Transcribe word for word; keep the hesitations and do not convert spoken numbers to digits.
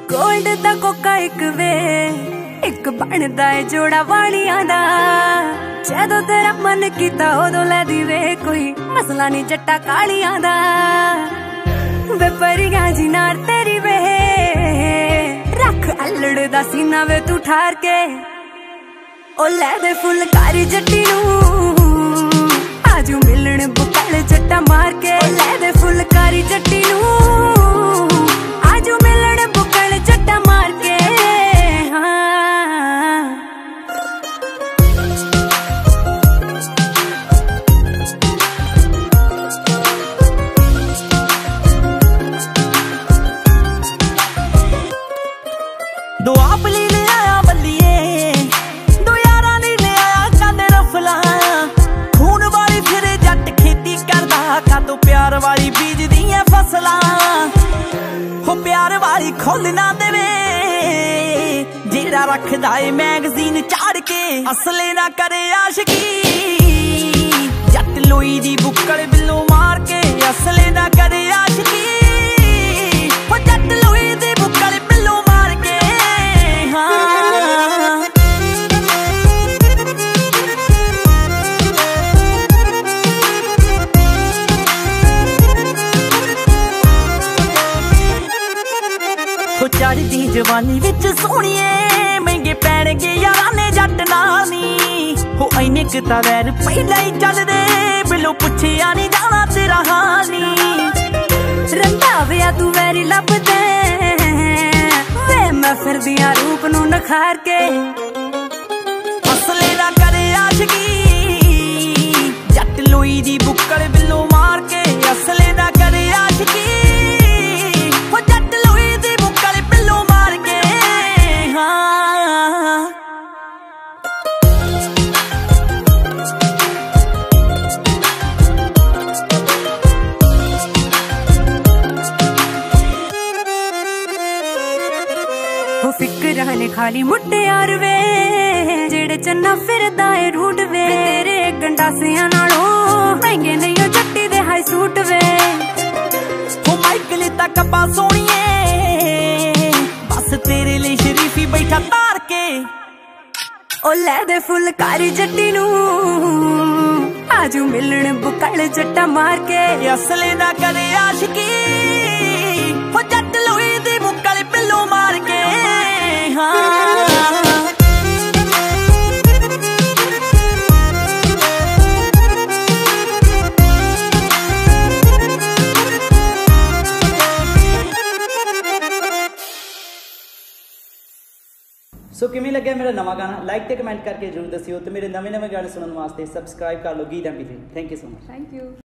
Gold दा Coca एक वे एक बनदा है जोड़ा वालियां दा। जदों तेरा मन कीता उदों लै दी वे, कोई मसला नहीं जट्टा कालियां दा। वे परियां जी नार तेरी वे रख अल्लड़ दा सीना वे तू ठार के। ओ लै दे फुलकारी जट्टी नू आजू मिलण बुकल जट्टा मार के। ओ लै दे फुलकारी जट्टी नू आजू मिलण बुकल जट्टा मार के। दो आप ली ले आया बल्लिए, दो यारा नी ले आया कंद रफला। खून वाली फिर जट खेती करदा, का तो प्यार वाली बीज दियां फसलां। हो प्यार वाली खोल ना देवे जेड़ा रखदा है मैगजीन चाड़ के। असले ना करे आशिकी जट लोई दी बुक्कड़ बिल्लो मार के। असले ना करे आशिकी हो जट लोई दी बुक्कड़ बिल्लो मार के। चढ़दी जवानी विच सोहणिए महंगे पैणगे यारां ने जट नाल नी। हो इन्ने क तां वैर पहिलां ही चलदे बिलो पुछिया नहीं जाना तेरा हाल नी। रंधाविया तू वैरी लभदे वे मैं फिरदियां रूप नू नखार के। असले ना करे आशिकी जट लोई दी बुक्कड़ बिलो मार के। असले ना करे आशिकी हो जट लोई दी बुक्कड़ बिलो मार के। हाँ हो फिक्र ने खाली मुट्टे यार वे जेड़े चन्ना फिरदा है रूट वे। तेरे गंडासियां नालों महंगे नहीं हो जट्टी दे हाई सूट वे। हो माइकल तक पा सोनिए बस तेरे लिए शरीफी बैठा तार के। ओ लै दे फुलकारी जट्टी नू आजू मिलण बुकल जट्टा मार के। असले ना करे आशिकी हो जट लोई दी बुकल बिल्लो मार के। हाँ सो किमें लगे मेरा नवा गाना लाइक ते कमेंट करके जरूर दसियो। तो मेरे नवे नवे गाने सुनने वास्ते सबसक्राइब कर लो गीत M P three. Thank you so much. Thank you.